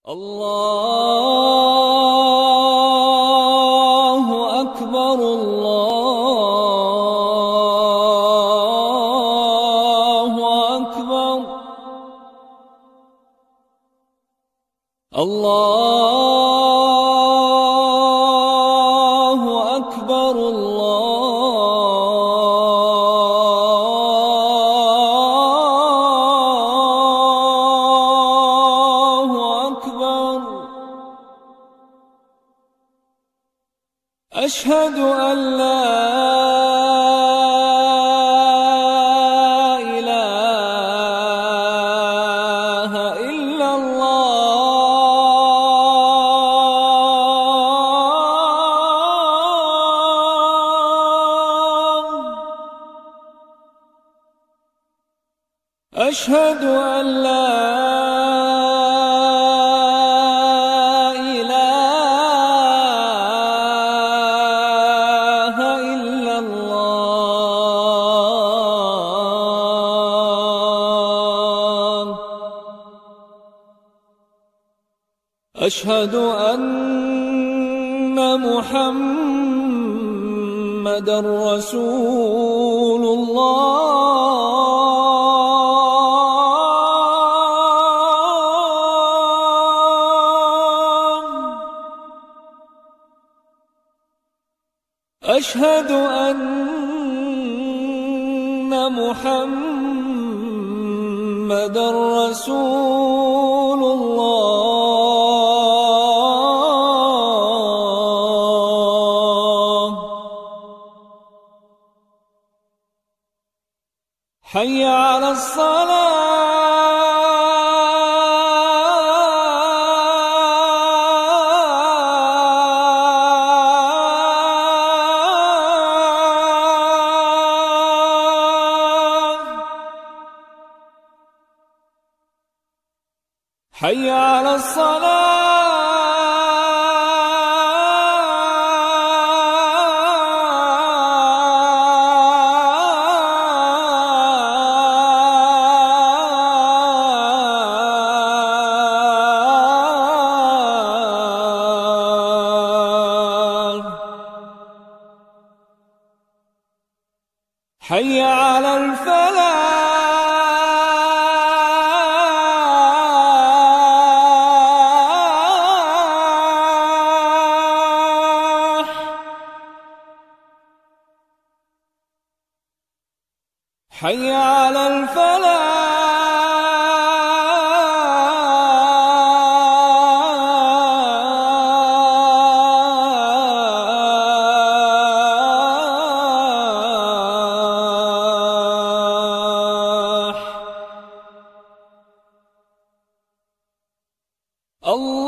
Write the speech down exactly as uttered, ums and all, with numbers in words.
الله أكبر الله أكبر الله أكبر الله أكبر. أشهد أن لا إله إلا الله. أشهد أن لا إله إلا الله. أشهد أن محمدًا رسول الله. أشهد أن محمدًا رسول الله. حي على الصلاة. حي على الصلاة. حي على الفلاح. حي على الفلاح. الله